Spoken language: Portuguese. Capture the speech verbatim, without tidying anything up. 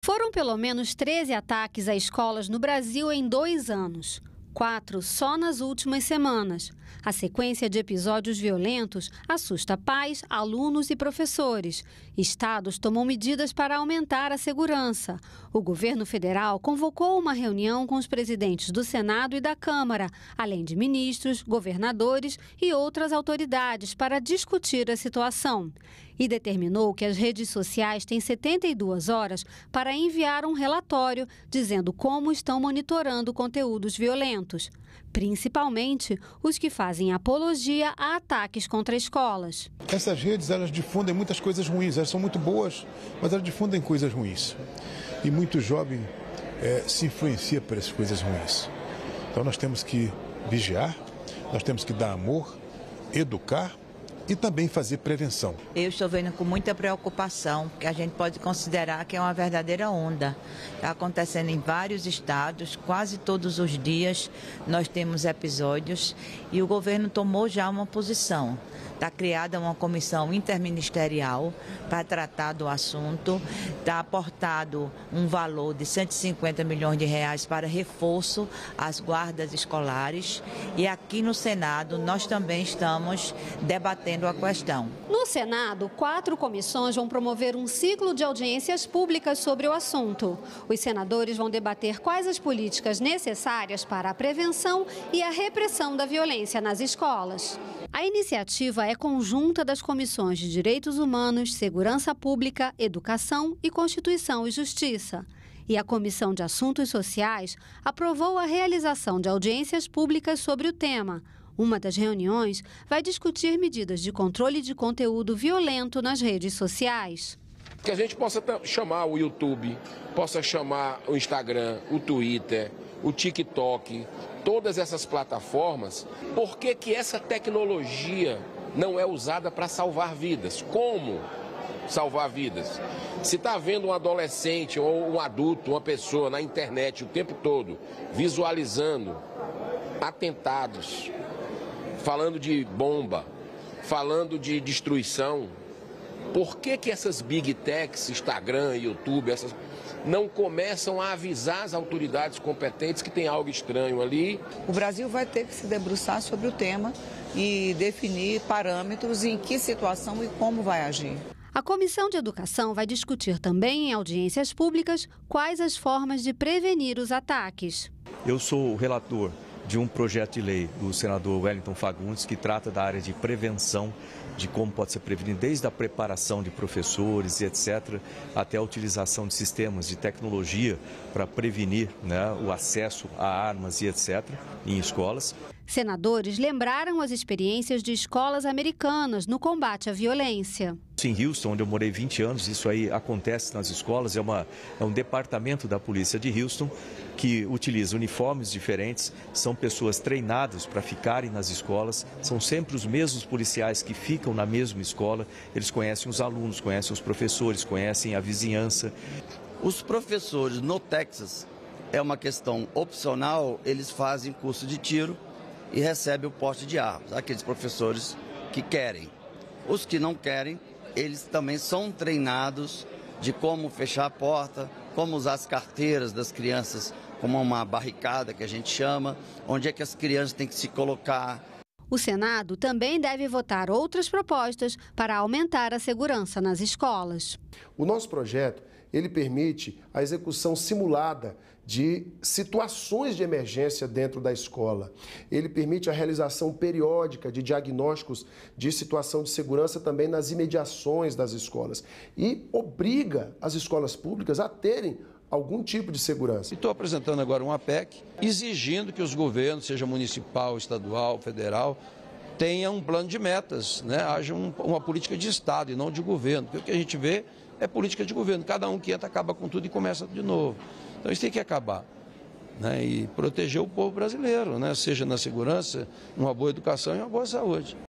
Foram pelo menos treze ataques a escolas no Brasil em dois anos. Quatro só nas últimas semanas. A sequência de episódios violentos assusta pais, alunos e professores. Estados tomam medidas para aumentar a segurança. O governo federal convocou uma reunião com os presidentes do Senado e da Câmara, além de ministros, governadores e outras autoridades para discutir a situação. E determinou que as redes sociais têm setenta e duas horas para enviar um relatório dizendo como estão monitorando conteúdos violentos, principalmente os que fazem apologia a ataques contra escolas. Essas redes, elas difundem muitas coisas ruins, elas são muito boas, mas elas difundem coisas ruins. E muito jovem é, se influencia por essas coisas ruins. Então nós temos que vigiar, nós temos que dar amor, educar e também fazer prevenção. Eu estou vendo com muita preocupação, que a gente pode considerar que é uma verdadeira onda. Está acontecendo em vários estados, quase todos os dias nós temos episódios e o governo tomou já uma posição. Está criada uma comissão interministerial para tratar do assunto, está aportado um valor de cento e cinquenta milhões de reais para reforço às guardas escolares e aqui no Senado nós também estamos debatendo a questão. No Senado, quatro comissões vão promover um ciclo de audiências públicas sobre o assunto. Os senadores vão debater quais as políticas necessárias para a prevenção e a repressão da violência nas escolas. A iniciativa é conjunta das comissões de Direitos Humanos, Segurança Pública, Educação e Constituição e Justiça. E a Comissão de Assuntos Sociais aprovou a realização de audiências públicas sobre o tema. Uma das reuniões vai discutir medidas de controle de conteúdo violento nas redes sociais. Que a gente possa chamar o YouTube, possa chamar o Instagram, o Twitter, o TikTok, todas essas plataformas. Por que que essa tecnologia não é usada para salvar vidas? Como salvar vidas? Se está vendo um adolescente ou um adulto, uma pessoa na internet o tempo todo, visualizando atentados, falando de bomba, falando de destruição, por que que essas big techs, Instagram, YouTube, essas, não começam a avisar as autoridades competentes que tem algo estranho ali? O Brasil vai ter que se debruçar sobre o tema e definir parâmetros em que situação e como vai agir. A Comissão de Educação vai discutir também em audiências públicas quais as formas de prevenir os ataques. Eu sou o relator de um projeto de lei do senador Wellington Fagundes que trata da área de prevenção, de como pode ser prevenido desde a preparação de professores e etcétera, até a utilização de sistemas de tecnologia para prevenir, né, o acesso a armas e etcétera em escolas. Senadores lembraram as experiências de escolas americanas no combate à violência. Em Houston, onde eu morei vinte anos, isso aí acontece nas escolas, é, uma, é um departamento da polícia de Houston que utiliza uniformes diferentes, são pessoas treinadas para ficarem nas escolas, são sempre os mesmos policiais que ficam na mesma escola, eles conhecem os alunos, conhecem os professores, conhecem a vizinhança. Os professores no Texas, é uma questão opcional, eles fazem curso de tiro e recebem o porte de armas, aqueles professores que querem. Os que não querem, eles também são treinados de como fechar a porta, como usar as carteiras das crianças como uma barricada, que a gente chama, onde é que as crianças têm que se colocar. O Senado também deve votar outras propostas para aumentar a segurança nas escolas. O nosso projeto, ele permite a execução simulada de situações de emergência dentro da escola. Ele permite a realização periódica de diagnósticos de situação de segurança também nas imediações das escolas e obriga as escolas públicas a terem algum tipo de segurança. Estou apresentando agora uma P E C exigindo que os governos, seja municipal, estadual, federal, tenham um plano de metas, né? Haja um, uma política de Estado e não de governo, porque o que a gente vê é política de governo, cada um que entra acaba com tudo e começa de novo. Então isso tem que acabar, né? E proteger o povo brasileiro, né? Seja na segurança, numa boa educação e uma boa saúde.